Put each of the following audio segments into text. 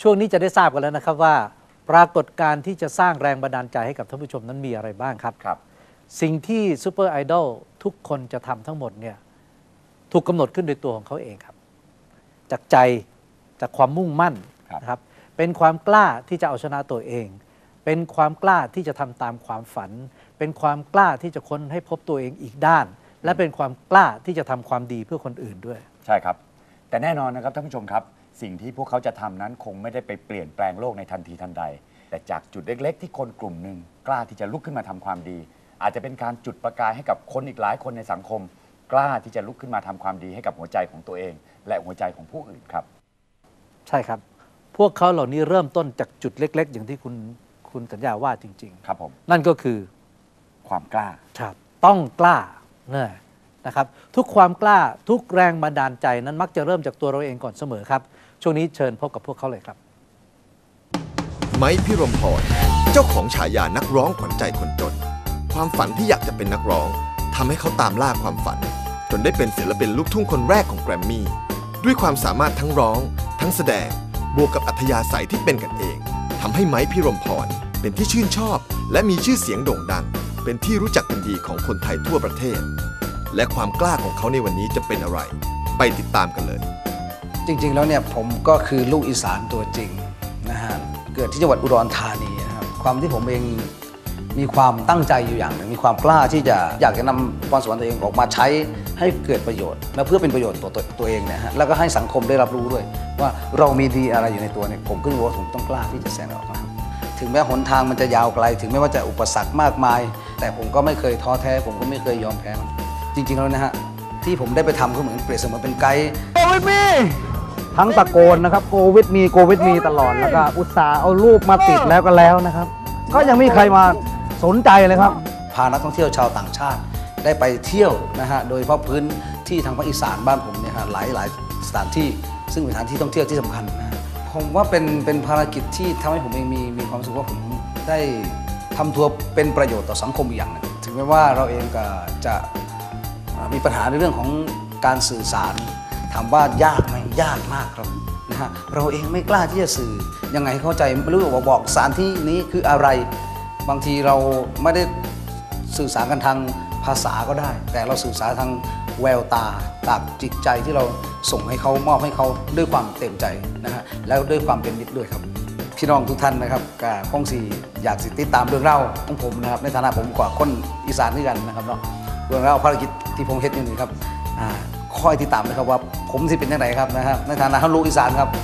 ช่วงนี้จะได้ทราบกันแล้วนะครับว่าปรากฏการณ์ที่จะสร้างแรงบันดาลใจให้กับท่านผู้ชมนั้นมีอะไรบ้างครับสิ่งที่ซูเปอร์ไอดอลทุกคนจะทำทั้งหมดเนี่ยถูกกำหนดขึ้นโดยตัวของเขาเองครับจากใจจากความมุ่งมั่นนะครับเป็นความกล้าที่จะเอาชนะตัวเองเป็นความกล้าที่จะทำตามความฝันเป็นความกล้าที่จะค้นให้พบตัวเองอีกด้านและเป็นความกล้าที่จะทำความดีเพื่อคนอื่นด้วยใช่ครับแต่แน่นอนนะครับท่านผู้ชมครับสิ่งที่พวกเขาจะทำนั้นคงไม่ได้ไปเปลี่ยนแปลงโลกในทันทีทันใดแต่จากจุดเล็กๆที่คนกลุ่มหนึ่งกล้าที่จะลุกขึ้นมาทำความดีอาจจะเป็นการจุดประกายให้กับคนอีกหลายคนในสังคมกล้าที่จะลุกขึ้นมาทำความดีให้กับหัวใจของตัวเองและหัวใจของผู้อื่นครับใช่ครับพวกเขาเหล่านี้เริ่มต้นจากจุดเล็กๆอย่างที่คุณสัญญาว่าจริงๆครับผมนั่นก็คือความกล้าครับต้องกล้านะครับทุกความกล้าทุกแรงบันดาลใจนั้นมักจะเริ่มจากตัวเราเองก่อนเสมอครับช่วงนี้เชิญพบกับพวกเขาเลยครับไม้พิรมพรเจ้าของฉายานักร้องขวัญใจคนจนความฝันที่อยากจะเป็นนักร้องทำให้เขาตามล่าความฝันจนได้เป็นศิลปินลูกทุ่งคนแรกของแกรมมี่ด้วยความสามารถทั้งร้องทั้งแสดงบวกกับอัธยาศัยที่เป็นกันเองทำให้ไม้พิรมพรเป็นที่ชื่นชอบและมีชื่อเสียงโด่งดังเป็นที่รู้จักกันดีของคนไทยทั่วประเทศและความกล้าของเขาในวันนี้จะเป็นอะไรไปติดตามกันเลยจริงๆแล้วเนี่ยผมก็คือลูกอีสานตัวจริงนะฮะเกิดที่จังหวัดอุดรธานีนะครับความที่ผมเองมีความตั้งใจอยู่อย่างหนึ่งมีความกล้าที่จะอยากจะนำพรสวรรค์ตัวเองออกมาใช้ให้เกิดประโยชน์และเพื่อเป็นประโยชน์ต่อตัวเองนะฮะแล้วก็ให้สังคมได้รับรู้ด้วยว่าเรามีดีอะไรอยู่ในตัวเนี่ยผมก็รู้ว่าผมต้องกล้าที่จะแสดงออกมาถึงแม้หนทางมันจะยาวไกลถึงแม้ว่าจะอุปสรรคมากมายแต่ผมก็ไม่เคยท้อแท้ผมก็ไม่เคยยอมแพ้จริงๆแล้วนะฮะที่ผมได้ไปทำก็เหมือนเปรียบเสมือนเป็นไกด์โควิดมีทั้งตะโกนนะครับโควิดมีตลอดแล้วก็อุตส่าห์เอารูปมาติดแล้วก็แล้วนะครับก็ยังมีใครมาสนใจเลยครับพานักท่องเที่ยวชาวต่างชาติได้ไปเที่ยวนะฮะโดยเฉพาะพื้นที่ทางภาคอีสานบ้านผมเนี่ยฮะหลายสถานที่ซึ่งเป็นสถานที่ท่องเที่ยวที่สำคัญนะผมว่าเป็นภารกิจที่ทำให้ผมเองมีความรู้สึกว่าผมได้ทำทัวร์เป็นประโยชน์ต่อสังคมอีกอย่างหนึ่งถึงแม้ว่าเราเองก็จะมีปัญหาในเรื่องของการสื่อสารถามว่ายากไหมยากมากครับนะฮะเราเองไม่กล้าที่จะสื่อยังไงเข้าใจไม่รู้ว่าบอกสถานที่นี้คืออะไรบางทีเราไม่ได้สื่อสารกันทางภาษาก็ได้แต่เราสื่อสารทางแววตาจากจิตใจที่เราส่งให้เขามอบให้เขาด้วยความเต็มใจนะฮะแล้วด้วยความเป็นมิตรด้วยครับพี่น้องทุกท่านนะครับก็คงสิอยากติดตามเรื่องเล่าของผมนะครับในฐานะผมกว่าคนอีสานด้วยกันนะครับเนาะเรื่องเล่าภารกิจที่ผมเฮ็ดอยู่นี่ครับคอยติดตามนะครับว่าผมสิเป็นยังไงครับนะฮะในฐานะลูกอีสานครับ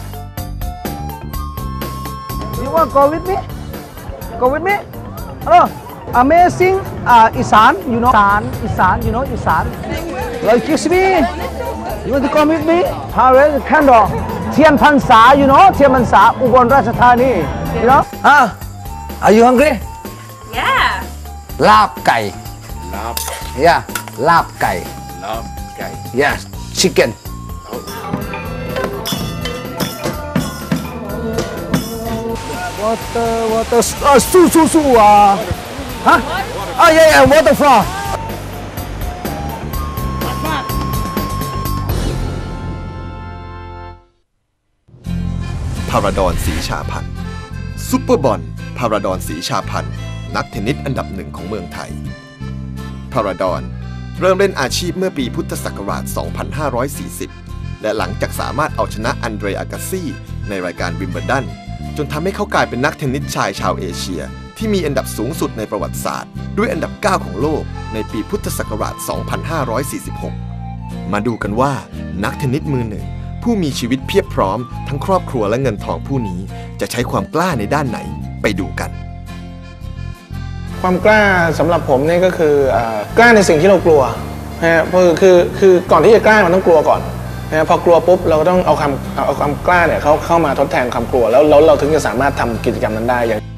You want go with me? Go with me? Amazing Isan, you know Isan, you know Isan. Like kiss me. You want to come with me? Parade candle. เทียนพรรษา you know เทียนพรรษาอุบลราชธานี you know? Are you hungry? Yeah. ลาบไก่ Yeah, ลาบไก่ Yes, chicken. Water. Su. Huh? Oh yeah, waterfall. พาราดอนศรีชาพันธ์ซุปเปอร์บอลพาราดอนศรีชาพันธ์นักเทนนิสอันดับหนึ่งของเมืองไทยพาราดอนเริ่มเล่นอาชีพเมื่อปีพุทธศักราช 2540 และหลังจากสามารถเอาชนะอันเดร อากาซี่ในรายการวิมเบิลดันจนทำให้เขากลายเป็นนักเทนนิสชายชาวเอเชียที่มีอันดับสูงสุดในประวัติศาสตร์ด้วยอันดับ 9 ของโลกในปีพุทธศักราช 2546 มาดูกันว่านักเทนนิสมือหนึ่งผู้มีชีวิตเพียบพร้อมทั้งครอบครัวและเงินทองผู้นี้จะใช้ความกล้าในด้านไหนไปดูกันความกล้าสำหรับผมนี่ก็คือกล้าในสิ่งที่เรากลัวนะฮะคือก่อนที่จะกล้ามันต้องกลัวก่อนนะพอกลัวปุ๊บเราก็ต้องเอาความกล้าเนี่ยเข้ามาทดแทนความกลัวแล้วเราถึงจะสามารถทำกิจกรรมนั้นได้อย่าง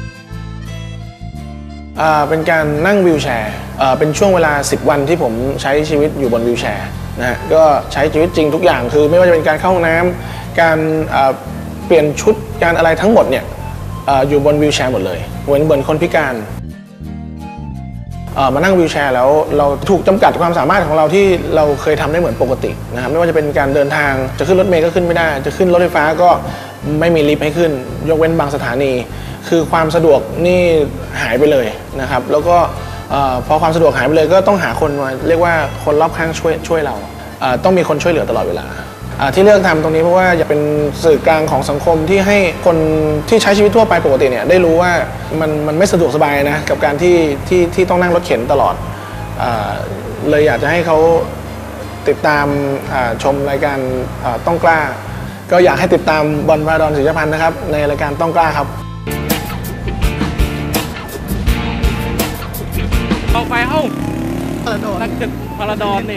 เป็นการนั่งวีลแชร์เป็นช่วงเวลา10 วันที่ผมใช้ชีวิตอยู่บนวีลแชร์นะฮะก็ใช้ชีวิตจริงทุกอย่างคือไม่ว่าจะเป็นการเข้าห้องน้ำการเปลี่ยนชุดการอะไรทั้งหมดเนี่ยอยู่บนวีลแชร์หมดเลยเหมือนคนพิการมานั่งวีลแชร์แล้วเราถูกจำกัดความสามารถของเราที่เราเคยทำได้เหมือนปกตินะครับไม่ว่าจะเป็นการเดินทางจะขึ้นรถเมล์ก็ขึ้นไม่ได้จะขึ้นรถไฟฟ้าก็ไม่มีลิฟต์ให้ขึ้นยกเว้นบางสถานีคือความสะดวกนี่หายไปเลยนะครับแล้วก็พอความสะดวกหายไปเลยก็ต้องหาคนมาเรียกว่าคนรอบข้างช่วยเราต้องมีคนช่วยเหลือตลอดเวลาที่เลือกทำตรงนี้เพราะว่าอยากเป็นสื่อกลางของสังคมที่ให้คนที่ใช้ชีวิตทั่วไปปกติเนี่ยได้รู้ว่ามันไม่สะดวกสบายนะกับการที่ต้องนั่งรถเข็นตลอดเลยอยากจะให้เขาติดตามชมรายการต้องกล้าก็อยากให้ติดตามบอลพาราดอนศรีชพันธ์นะครับในรายการต้องกล้าครับเอาไปนักตึกพาราดอนนี่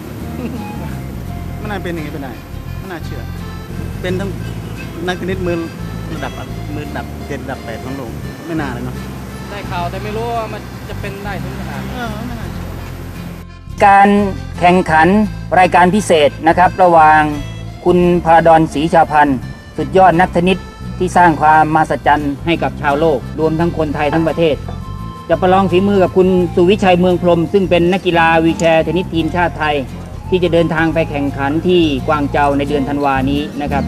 ไม่น่าเป็นอย่างนี้ไปไหนไม่น่าเชื่อเป็นทั้งนักเทนนิสมือระดับ7ระดับ8ของโลกไม่น่าเลยเนาะได้ข่าวแต่ไม่รู้ว่ามันจะเป็นได้ถึงขนาดไม่น่าเชื่อการแข่งขันรายการพิเศษนะครับระหว่างคุณพาราดอนศรีชาพันธ์สุดยอดนักเทนนิสที่สร้างความมหัศจรรย์ให้กับชาวโลกรวมทั้งคนไทยทั้งประเทศจะประลองฝีมือกับคุณสุวิชัยเมืองพรหมซึ่งเป็นนักกีฬาวีลแชร์เทนนิสทีมชาติไทยที่จะเดินทางไปแข่งขันที่กวางโจวในเดือนธันวานี้นะครับ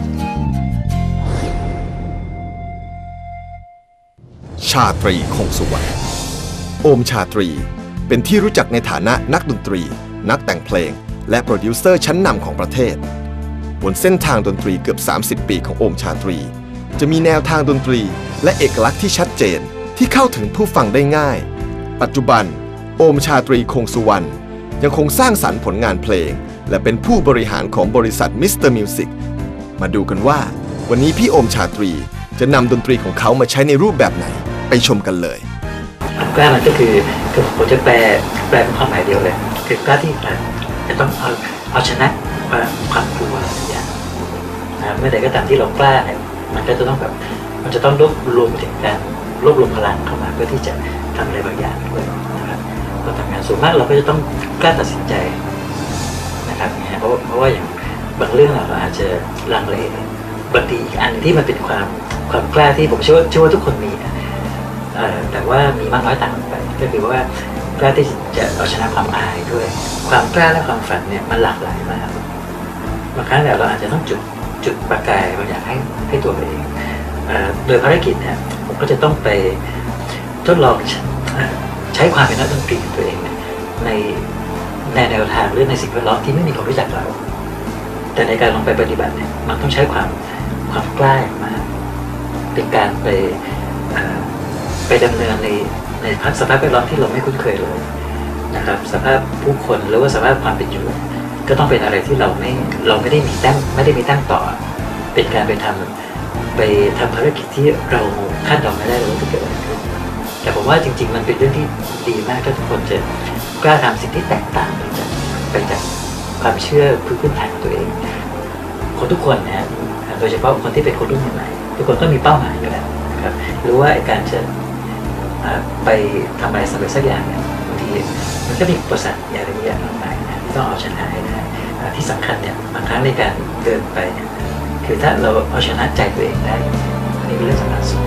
ชาตรีคงสุวรรณโอมชาตรีเป็นที่รู้จักในฐานะนักดนตรีนักแต่งเพลงและโปรดิวเซอร์ชั้นนำของประเทศบนเส้นทางดนตรีเกือบ30 ปีของโอมชาตรีจะมีแนวทางดนตรีและเอกลักษณ์ที่ชัดเจนที่เข้าถึงผู้ฟังได้ง่ายปัจจุบันโอมชาตรีคงสุวรรณยังคงสร้างสรรค์ผลงานเพลงและเป็นผู้บริหารของบริษัทมิสเตอร์มิวสิกมาดูกันว่าวันนี้พี่โอมชาตรีจะนำดนตรีของเขามาใช้ในรูปแบบไหนไปชมกันเลยกล้ามันก็คือผมจะแปลเป็นความหมายเดียวเลยคือกล้าที่จะต้องเอาชนะความกลัวอย่างเมื่อใดก็ตามที่เรากล้าเนี่ยมันก็จะต้องแบบมันจะต้องรวบรวมถึงการรวบรวมพลังเข้ามาเพื่อที่จะทำอะไรบางอย่างด้วยนะครับเราทำงานส่วนมากเราก็จะต้องกล้าตัดสินใจนะครับเพราะว่าอย่างบางเรื่องเราอาจจะลังเลบางทีอีกอันที่มันเป็นความกล้าที่ผมเชื่อว่าทุกคนมีนะแต่ว่ามีมากน้อยต่างกันไปก็คือว่ากล้าที่จะเอาชนะความอายด้วยความกล้าและความฝันเนี่ยมันหลากหลายมากบางครั้งเนี่ยเราอาจจะต้องจุดประกายบางอย่างให้ตัวเองโดยภารกิจเนี่ยผมก็จะต้องไปทดลองใช้ความเป็นนักดนตรีของตัวเองในแนวทางหรือในสิ่งแวดล้อมที่ไม่มีคนรู้จักเราแต่ในการลงไปปฏิบัติเนี่ยมันต้องใช้ความกล้ามาเป็นการไปดำเนินในสภาพแวดล้อมที่เราไม่คุ้นเคยเลยนะครับสภาพผู้คนหรือว่าสภาพความเป็นอยู่ก็ต้องเป็นอะไรที่เราไม่ได้มีตั้งต่อเป็นการไปทำภารกิจที่เราคาดเดาไม่ได้เลยว่าจะเกิดอะไรขึ้นแต่ผมว่าจริงๆมันเป็นเรื่องที่ดีมากถ้าทุกคนจะกล้าทำสิ่งที่แตกต่างไปจากความเชื่อพื้นฐานของตัวเองคนทุกคนนะโดยเฉพาะคนที่เป็นคนรุ่นใหม่ทุกคนก็มีเป้าหมายอยู่แล้วนะครับหรือว่าการจะไปทำอะไรสำเร็จสักอย่างเนี่ยบางทีมันก็มีอุปสรรคอย่างไรอย่างมากมายนะที่ต้องเอาชนะให้ได้ที่สำคัญเนี่ยบางครั้งในการเดินไปเนี่ยคือถ้าเราเอาชนะใจตัวเองได้อันนี้เป็นเรื่องสำคัญสุด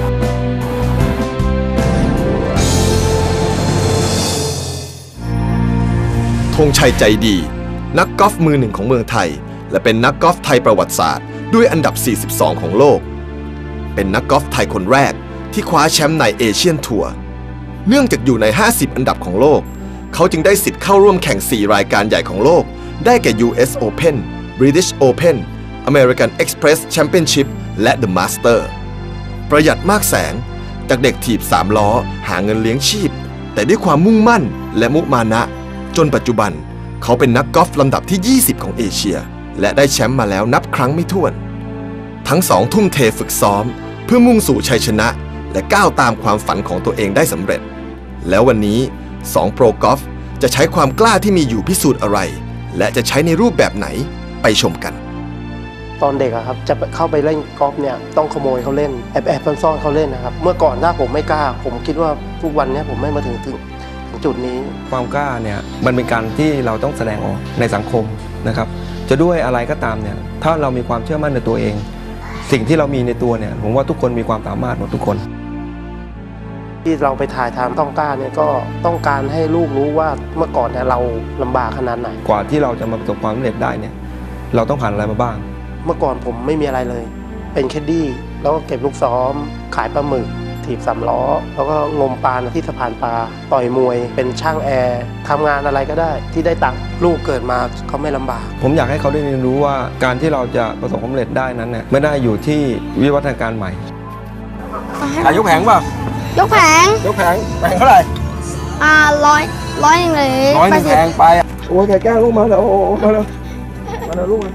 ธงชัยใจดีนักกอล์ฟมือหนึ่งของเมืองไทยและเป็นนักกอล์ฟไทยประวัติศาสตร์ด้วยอันดับ 42 ของโลกเป็นนักกอล์ฟไทยคนแรกที่คว้าแชมป์ในเอเชียนทัวร์เนื่องจากอยู่ใน 50 อันดับของโลกเขาจึงได้สิทธิ์เข้าร่วมแข่ง 4 รายการใหญ่ของโลกได้แก่ US Open British Open American Express Championship และ The Master ประหยัดมากแสงจากเด็กถีบ3 ล้อหาเงินเลี้ยงชีพแต่ด้วยความมุ่งมั่นและมุมานะจนปัจจุบันเขาเป็นนักกอล์ฟลำดับที่ 20 ของเอเชียและได้แชมป์มาแล้วนับครั้งไม่ถ้วนทั้งสองทุ่มเทฝึกซ้อมเพื่อมุ่งสู่ชัยชนะและก้าวตามความฝันของตัวเองได้สำเร็จแล้ววันนี้2โปรกอล์ฟจะใช้ความกล้าที่มีอยู่พิสูจน์อะไรและจะใช้ในรูปแบบไหนไปชมกันตอนเด็กครับจะเข้าไปเล่นกอล์ฟเนี่ยต้องขโมยเขาเล่นแอบซ่อนเขาเล่นนะครับเมื่อก่อนถ้าผมไม่กล้าผมคิดว่าทุกวันนี้ผมไม่มาถึงจุดนี้ความกล้าเนี่ยมันเป็นการที่เราต้องแสดงออกในสังคมนะครับจะด้วยอะไรก็ตามเนี่ยถ้าเรามีความเชื่อมั่นในตัวเองสิ่งที่เรามีในตัวเนี่ยผมว่าทุกคนมีความสามารถหมดทุกคนทที่เราไปถ่ายทำต้องกล้าเนี่ยก็ต้องการให้ลูกรู้ว่าเมื่อก่อนเนี่ยเราลำบากขนาดไหนกว่าที่เราจะมาประสบความสำเร็จได้เนี่ยเราต้องผ่านอะไรมาบ้างเมื่อก่อนผมไม่มีอะไรเลยเป็นแคดดี้แล้วก็เก็บลูกซ้อมขายปลาหมึกถีบ3 ล้อแล้วก็งมปลาที่สะพานปลาต่อยมวยเป็นช่างแอร์ทำงานอะไรก็ได้ที่ได้ตังค์ลูกเกิดมาเขาไม่ลำบากผมอยากให้เขาได้เรียนรู้ว่าการที่เราจะประสบความสำเร็จได้นั้นเนี่ยไม่ได้อยู่ที่วิวัฒนาการใหม่ยกแผงป่ะยกแผงแผงเท่าไหร่ร้อยหนึ่งเลย 100แผงไปโอ้ยแก้ลูกมาแล้วโอ้มาแล้วมาแล้วลูกมา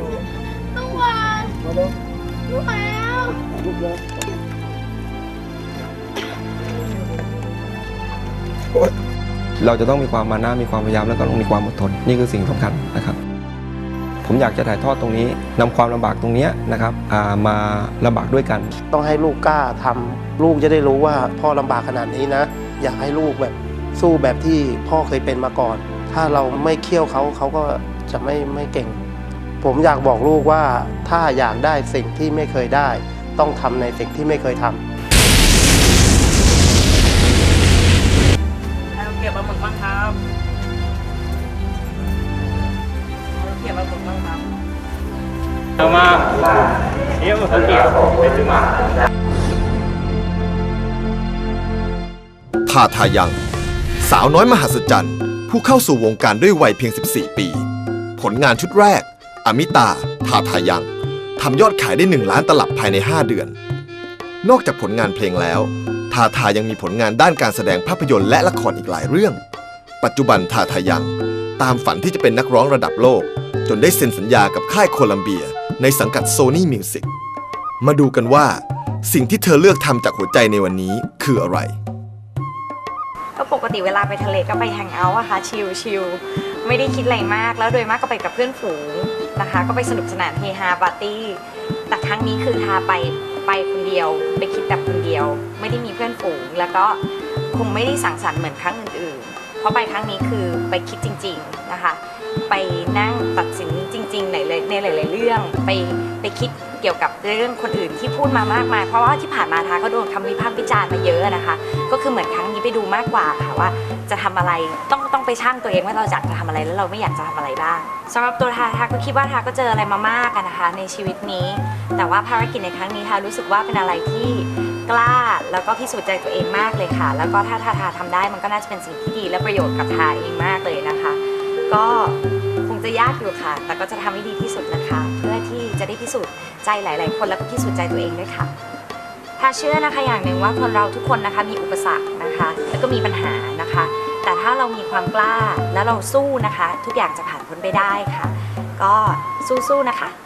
แล้วเราจะต้องมีความมานะมีความพยายามแล้วก็ต้องมีความอดทนนี่คือสิ่งสำคัญนะครับผมอยากจะถ่ายทอดตรงนี้นำความลำบากตรงนี้นะครับมาลำบากด้วยกันต้องให้ลูกกล้าทำลูกจะได้รู้ว่าพ่อลำบากขนาดนี้นะอยากให้ลูกแบบสู้แบบที่พ่อเคยเป็นมาก่อนถ้าเราไม่เคี่ยวเขาก็จะไม่เก่งผมอยากบอกลูกว่าถ้าอยากได้สิ่งที่ไม่เคยได้ต้องทำในสิ่งที่ไม่เคยทำเก็บมาหมดบ้างครับเก็บมาหมดบ้างครับเอามาเดี๋ยวมาเก็บไปถึงมาทาทายังสาวน้อยมหัศจรรย์ผู้เข้าสู่วงการด้วยวัยเพียง14 ปีผลงานชุดแรกอมิตาทาทายังทำยอดขายได้1 ล้านตลับภายใน5 เดือนนอกจากผลงานเพลงแล้วทาทายังมีผลงานด้านการแสดงภาพยนตร์และละครอีกหลายเรื่องปัจจุบันทาทายังตามฝันที่จะเป็นนักร้องระดับโลกจนได้เซ็นสัญญากับค่ายโคลัมเบียในสังกัด Sony Music มาดูกันว่าสิ่งที่เธอเลือกทำจากหัวใจในวันนี้คืออะไรก็ปกติเวลาไปทะเลก็ไปแฮงเอาท์อะค่ะชิลๆไม่ได้คิดอะไรมากแล้วโดยมากก็ไปกับเพื่อนฝูงนะคะก็ไปสนุกสนานเฮฮาปาร์ตี้แต่ครั้งนี้คือทาไปคนเดียวไปคิดแต่คนเดียวไม่ได้มีเพื่อนฝูงแล้วก็คงไม่ได้สังสรรค์เหมือนครั้งอื่นๆเพราะไปครั้งนี้คือไปคิดจริงๆนะคะไปนั่งตัดสินจริงๆในหลายๆเรื่องไปคิดเกี่ยวกับเรื่องคนอื่นที่พูดมามากมายเพราะว่าที่ผ่านมาทาก็โดนคำวิพากษ์วิจารณ์มาเยอะนะคะก็คือเหมือนครั้งนี้ไปดูมากกว่าค่ะว่าจะทำอะไรต้องไปชั่งตัวเองว่าเราอยากจะทำอะไรแล้วเราไม่อยากจะทำอะไรบ้างสำหรับตัวทาก็คิดว่าทาก็เจออะไรมามากกันนะคะในชีวิตนี้แต่ว่าภารกิจในครั้งนี้ทารู้สึกว่าเป็นอะไรที่กล้าแล้วก็พิสูจน์ใจตัวเองมากเลยค่ะแล้วก็ถ้าทาทำได้มันก็น่าจะเป็นสิ่งที่ดีและประโยชน์กับทาเองมากเลยนะคะก็คงจะยากอยู่ค่ะแต่ก็จะทำให้ดีที่สุดนะคะเพื่อที่จะได้พิสูจน์ใจหลายๆคนแล้วก็พิสูจน์ใจตัวเองด้วยค่ะถ้าเชื่อนะคะอย่างหนึ่งว่าคนเราทุกคนนะคะมีอุปสรรคนะคะแล้วก็มีปัญหานะคะแต่ถ้าเรามีความกล้าแล้วเราสู้นะคะทุกอย่างจะผ่านพ้นไปได้ค่ะก็สู้ๆนะคะ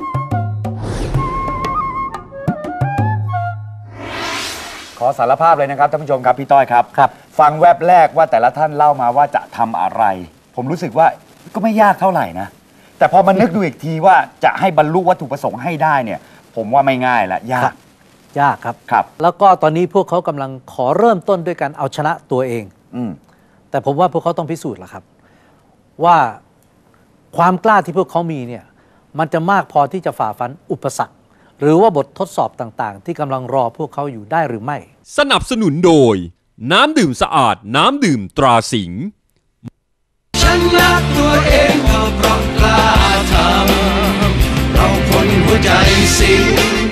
ขอสารภาพเลยนะครับท่านผู้ชมครับพี่ต้อยครับฟังแวบแรกว่าแต่ละท่านเล่ามาว่าจะทำอะไรผมรู้สึกว่าก็ไม่ยากเท่าไหร่นะแต่พอมานึกดูอีกทีว่าจะให้บรรลุวัตถุประสงค์ให้ได้เนี่ยผมว่าไม่ง่ายละยากครับแล้วก็ตอนนี้พวกเขากำลังขอเริ่มต้นด้วยการเอาชนะตัวเองแต่ผมว่าพวกเขาต้องพิสูจน์ละครับว่าความกล้าที่พวกเขามีเนี่ยมันจะมากพอที่จะฝ่าฟันอุปสรรคหรือว่าบททดสอบต่างๆที่กำลังรอพวกเขาอยู่ได้หรือไม่สนับสนุนโดยน้ำดื่มสะอาดน้ำดื่มตราสิงห์ฉันรักตัวเองก็เพราะกล้าทำเราคนหัวใจสิง